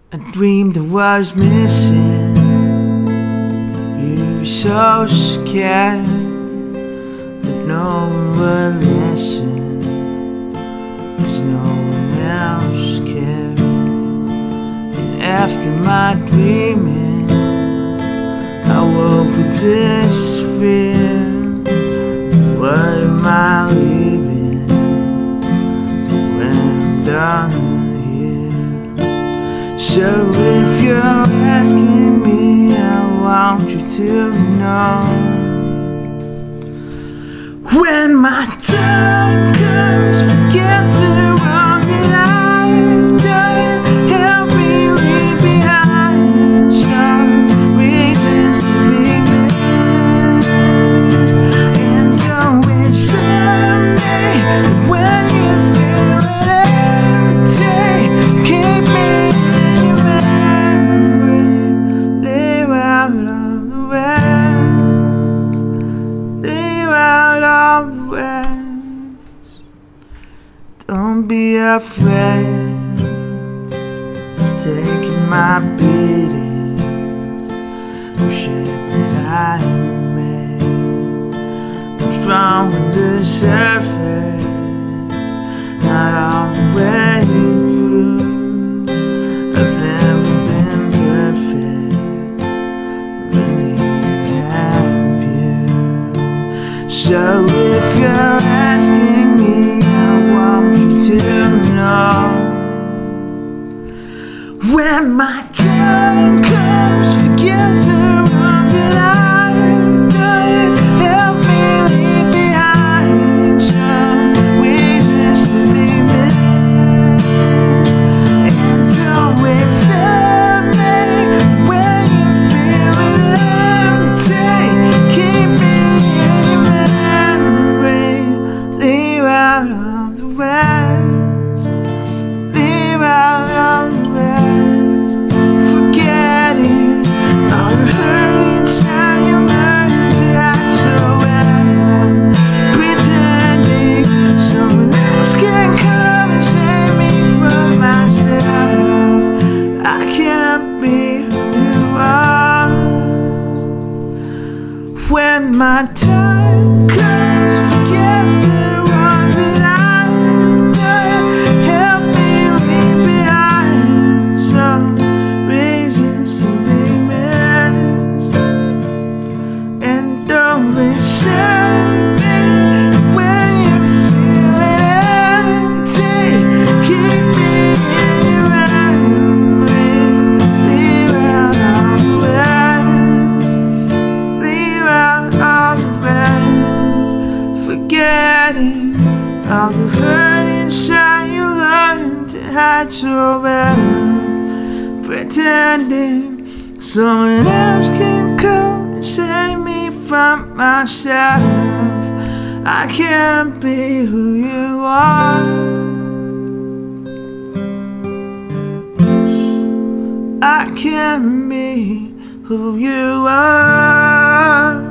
A dream that was missing. You were so scared that no one would listen, 'cause no one else cared. And after my dreaming, I woke with this fear. What am I leaving when I'm done? So if you're asking me, I want you to know, when my time comes, forget the wrong that I've done. Help me leave behind some reasons to be missed, and don't waste me when you feel empty. Keep me Don't be afraid of taking my beatings, the shit that I made. I'm strong on the surface, not all the way through. I've never been perfect, but I have you. So if you're asking me, when my time comes, forget the wrong that I've done. Help me leave behind some reasons to be missed, and don't waste me when you feel empty. Keep me in your memory, leave out all the rest, leave out all the rest. Forgetting all the hurt inside you learned to hide so well, pretending someone else can come and save me from myself. I can't be who you are. When my time comes, forget the wrong that I've done. Help me leave behind some reasons to be missed, and don't listen me when you feel empty. Keep me in your memory, leave out all the rest, leave out all the rest. Forgetting all the hurt inside you learned to hide so well, pretending someone else can come and save me from myself. I can't be who you are. I can't be who you are.